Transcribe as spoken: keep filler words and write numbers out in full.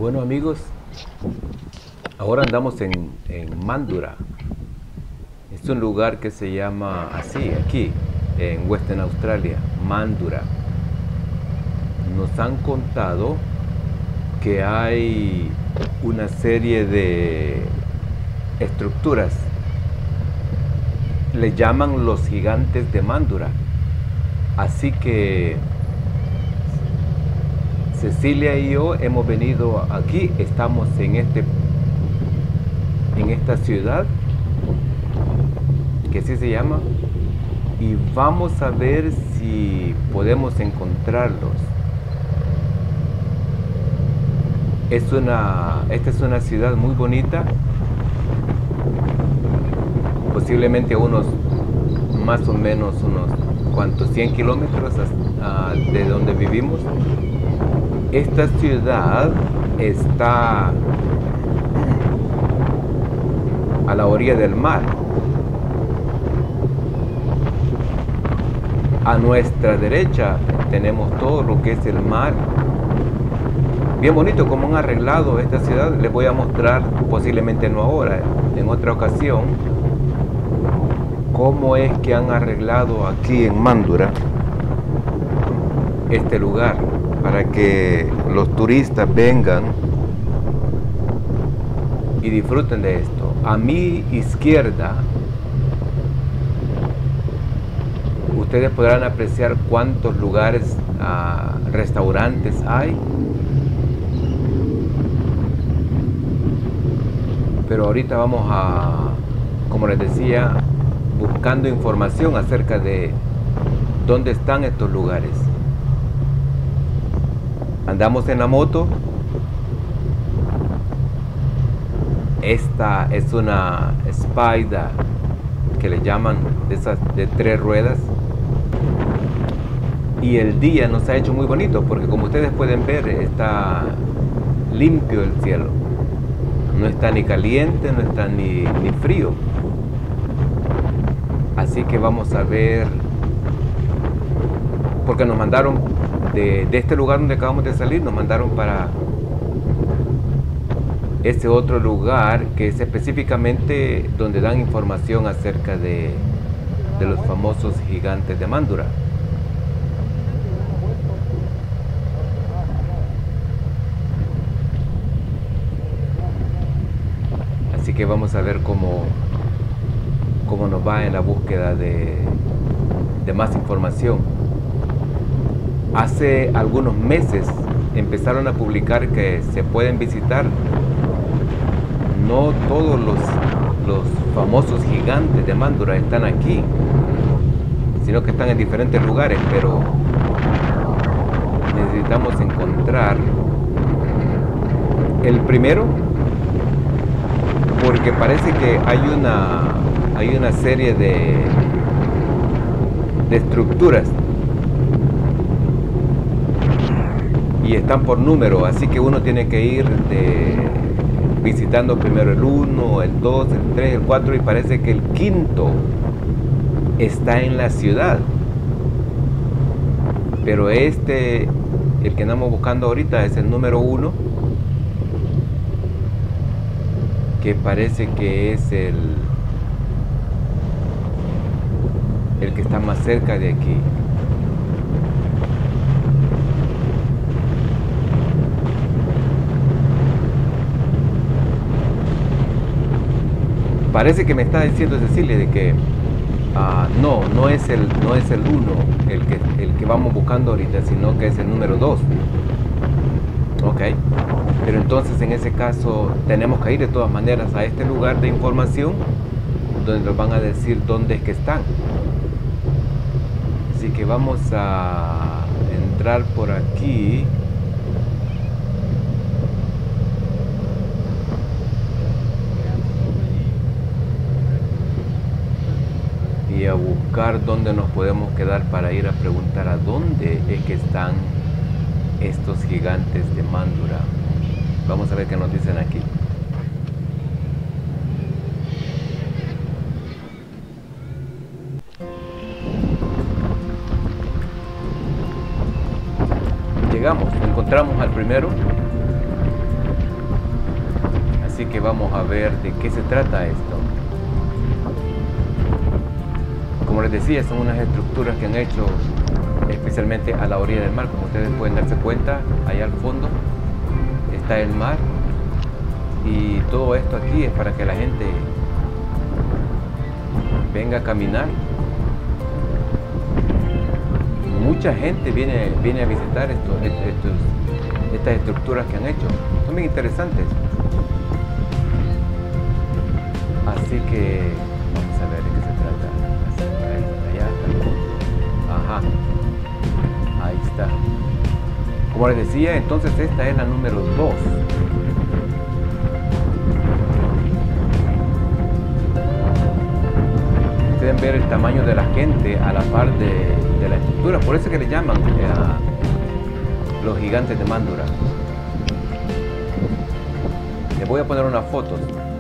Bueno amigos, ahora andamos en, en Mandurah. Es un lugar que se llama así, aquí, en Western Australia, Mandurah. Nos han contado que hay una serie de estructuras, le llaman los gigantes de Mandurah. Así que Cecilia y yo hemos venido aquí, estamos en este en esta ciudad que así se llama, y vamos a ver si podemos encontrarlos. Es una, esta es una ciudad muy bonita, posiblemente unos más o menos unos cuantos cien kilómetros uh, de donde vivimos. Esta ciudad está a la orilla del mar. A nuestra derecha tenemos todo lo que es el mar. Bien bonito como han arreglado esta ciudad. Les voy a mostrar, posiblemente no ahora, en otra ocasión, cómo es que han arreglado aquí en Mandurah este lugar para que los turistas vengan y disfruten de esto. A mi izquierda ustedes podrán apreciar cuántos lugares, uh, restaurantes hay. Pero ahorita vamos a, como les decía, buscando información acerca de dónde están estos lugares. Andamos en la moto. Esta es una Spider que le llaman, de esas de tres ruedas. Y el día nos ha hecho muy bonito porque, como ustedes pueden ver, está limpio el cielo. No está ni caliente, no está ni, ni frío. Así que vamos a ver, porque nos mandaron de, de este lugar donde acabamos de salir, nos mandaron para ese otro lugar que es específicamente donde dan información acerca de, de los famosos gigantes de Mandurah. Así que vamos a ver cómo, cómo nos va en la búsqueda de, de más información. Hace algunos meses empezaron a publicar que se pueden visitar. No todos los, los famosos gigantes de Mandurah están aquí, sino que están en diferentes lugares, pero necesitamos encontrar el primero, porque parece que hay una, hay una serie de, de estructuras y están por número, así que uno tiene que ir de, visitando primero el uno, el dos, el tres, el cuatro, y parece que el quinto está en la ciudad. Pero este, el que andamos buscando ahorita, es el número uno, que parece que es el, el que está más cerca de aquí. Parece que me está diciendo Cecilia de que uh, no, no es el no es el uno el que, el que vamos buscando ahorita, sino que es el número dos. Ok, pero entonces en ese caso tenemos que ir de todas maneras a este lugar de información donde nos van a decir dónde es que están. Así que vamos a entrar por aquí. Y a buscar dónde nos podemos quedar para ir a preguntar a dónde es que están estos gigantes de Mandurah. Vamos a ver qué nos dicen aquí. Llegamos, encontramos al primero. Así que vamos a ver de qué se trata esto. Como les decía, son unas estructuras que han hecho especialmente a la orilla del mar. Como ustedes pueden darse cuenta, allá al fondo está el mar, y todo esto aquí es para que la gente venga a caminar. Mucha gente viene, viene a visitar estos, estos, estas estructuras que han hecho. Son bien interesantes. Así que vamos a ver de qué se trata. Así, ahí, allá está. Ajá. Ahí está. Como les decía, entonces esta es la número dos. Pueden ver el tamaño de la gente a la par de, de la estructura. Por eso que le llaman eh, los gigantes de Mandurah. Les voy a poner unas fotos.